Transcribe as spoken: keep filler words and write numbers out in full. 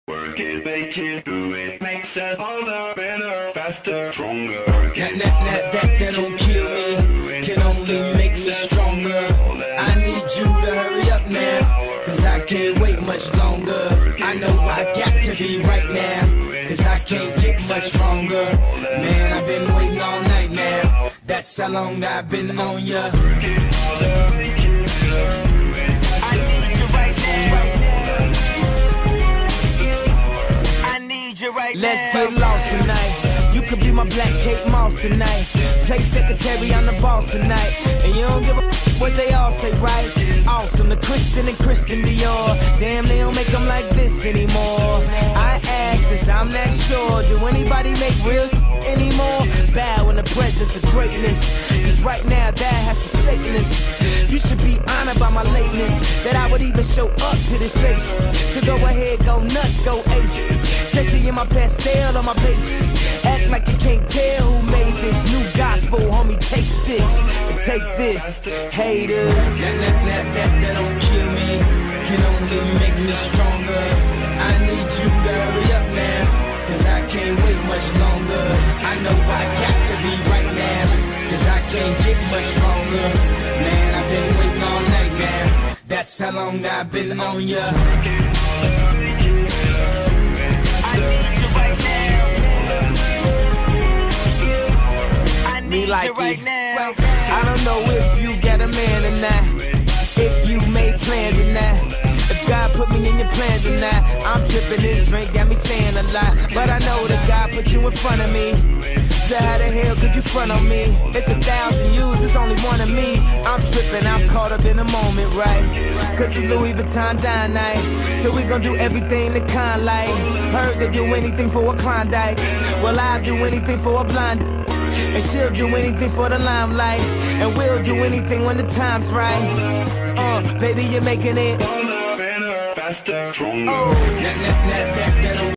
Work it, make it, do it, makes us harder, better, faster, stronger. Work That, it, that, that, that, that don't kill me, can only make me stronger. I need you to hurry up now, cause I can't wait much longer. I know I got to be right now, cause I can't get much stronger. Man, I've been waiting all night now, that's how long I've been on ya. Let's get lost tonight. You could be my black Kate Moss tonight. Play secretary, I'm the boss tonight. And you don't give a f what they all say, right? Awesome, the Christian and Christian Dior. Damn, they don't make them like this anymore. I ask, cause I'm not sure. Do anybody make real anymore? Bow in the presence of greatness, cause right now that has forsaken us. You should be honored by my lateness, that I would even show up to this place. So go ahead, go nuts, go ape. Especially in my pastel on my base. Act like you can't tell who made this new gospel, homie. Take six and take this, haters. That, that, that, that, that don't kill me, can only make me stronger. I need you to hurry up now, cause I can't wait much longer. I know I got to be right now, cause I can't get much stronger. Man, I've been waiting all night now, that's how long I've been on ya. Me like it. I don't know if you got a man or not, if you made plans or not, if God put me in your plans or not. I'm tripping, this drink got me saying a lot, but I know that God put you in front of me. So how the hell could you front on me? It's a thousand yous, it's only one of me. I'm tripping, I'm caught up in the moment, right? Cause it's Louis Vuitton dine night, so we gon' do everything the kind like. Heard they do anything for a Klondike, well I'll do anything for a blonde. And she'll do anything for the limelight, and we'll do anything when the time's right. Uh, baby, you're making it better, faster, stronger. Oh, that, that, that, that, that